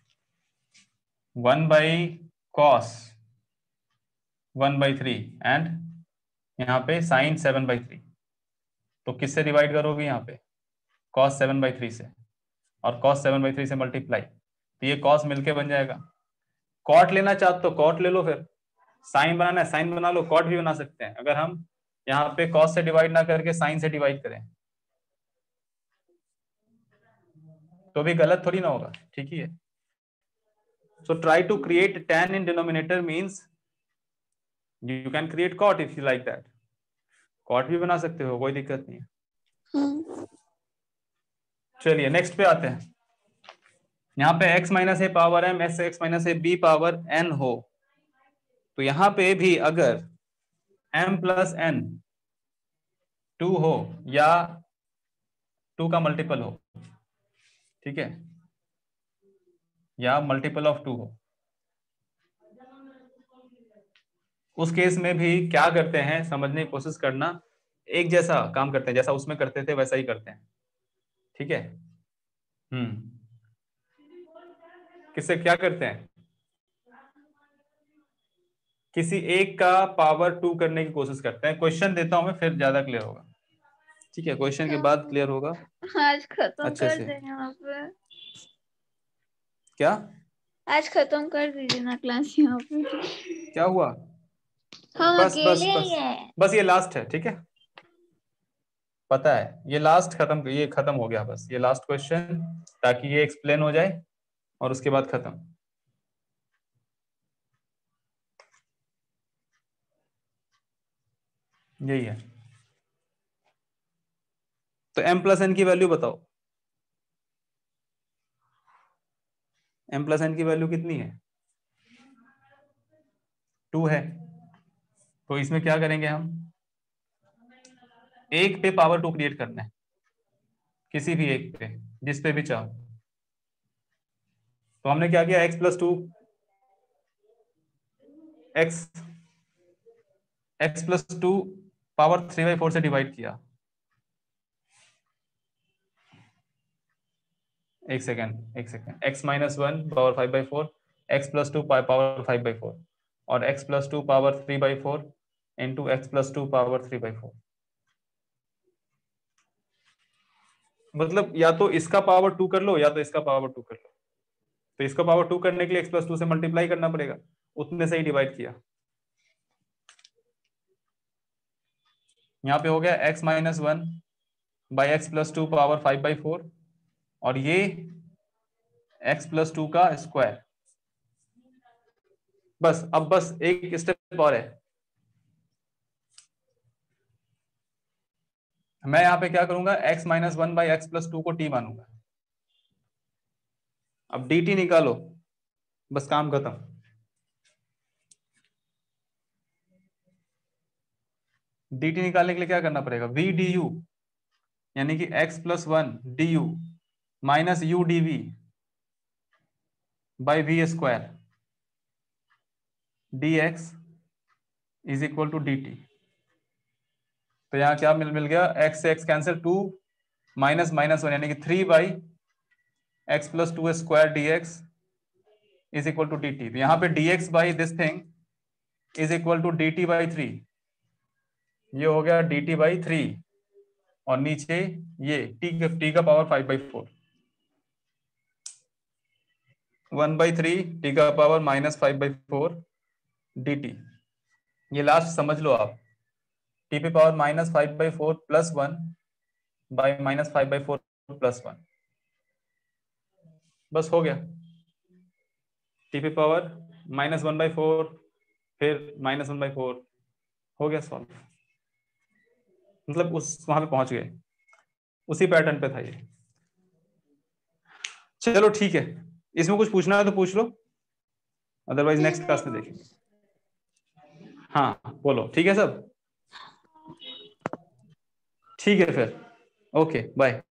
one by cos one by three and यहाँ पे साइन सेवन बाई थ्री, तो किससे डिवाइड करोगे यहाँ पे? कॉस सेवन बाई थ्री से, और कॉस सेवन बाई थ्री से मल्टीप्लाई, तो ये कॉस मिलके बन जाएगा। कॉट लेना चाहते तो कॉट ले लो, फिर साइन बनाना है साइन बना लो, कॉट भी बना सकते हैं। अगर हम यहाँ पे कॉस से डिवाइड ना करके साइन से डिवाइड करें तो भी गलत थोड़ी ना होगा, ठीक ही है। So try to create tan in denominator means you can create cot if you like that. Cot भी बना सकते हो, कोई दिक्कत नहीं है। हाँ। चलिए नेक्स्ट पे आते हैं। यहाँ पे x minus a power m as x minus a b power n हो, तो यहाँ पे भी अगर m प्लस एन टू हो या टू का मल्टीपल हो, ठीक है, या मल्टीपल ऑफ टू हो, उस केस में भी क्या करते हैं समझने की कोशिश करना। एक जैसा काम करते हैं, जैसा उसमें करते थे वैसा ही करते हैं, ठीक है। हम्म किससे क्या करते हैं? किसी एक का पावर टू करने की कोशिश करते हैं। क्वेश्चन देता हूं मैं, फिर ज्यादा क्लियर होगा, ठीक है। क्वेश्चन के बाद क्लियर होगा आज खत्म अच्छे कर से। दे यहाँ पे। क्या आज खत्म कर दीजिए ना क्लास यहाँ पे। क्या हुआ? हम बस बस अकेले ही बस हैं। बस ये लास्ट है, ठीक है, पता है ये लास्ट खत्म, ये खत्म हो गया, बस ये लास्ट क्वेश्चन, ताकि ये एक्सप्लेन हो जाए और उसके बाद खत्म। यही है। तो m प्लस एन की वैल्यू बताओ। m प्लस एन की वैल्यू कितनी है? टू है। तो इसमें क्या करेंगे हम? एक पे पावर टू क्रिएट करना है, किसी भी एक पे, जिस पे भी चाहो। तो हमने क्या किया, x plus two x x plus two power three by four से डिवाइड किया। एक सेकेंड एक second x minus one power five by four, x plus two power five by four, और x plus two power three by four into x plus two power three by four. मतलब या तो इसका power to कर लो या तो इसका power to कर लो। तो इसका पावर टू करने के लिए एक्स प्लस टू से मल्टीप्लाई करना पड़ेगा, उतने से ही डिवाइड किया। यहाँ पे हो गया x minus one by x plus two power five by four, और ये एक्स प्लस टू का स्क्वायर। बस अब बस एक स्टेप और है। मैं यहां पे क्या करूंगा, x minus one by x plus two को t मानूंगा। अब dt निकालो, बस काम खत्म। dt निकालने के लिए क्या करना पड़ेगा, v du, यानी कि x plus one d u minus u d v by v square d x is equal to d t. तो यहां क्या मिल मिल गया, x से x cancel, two minus minus one यानी कि three by x plus two square d x is equal to d t. तो यहां पे d x by this thing is equal to d t by three, ये हो गया D t by three, और नीचे ये t का t का power five by four, one by three t का power minus five by four d t. ये लास्ट समझ लो आप, टी पे power minus five by four plus one by minus five by four plus one, बस हो गया। T पे power minus one by four फिर माइनस वन बाई फोर, हो गया सॉल्व। मतलब उस वहां पे पहुंच गए, उसी पैटर्न पे था ये। चलो ठीक है, इसमें कुछ पूछना है तो पूछ लो, अदरवाइज नेक्स्ट क्लास में देखेंगे। हाँ बोलो, ठीक है सब, ठीक है फिर, ओके बाय।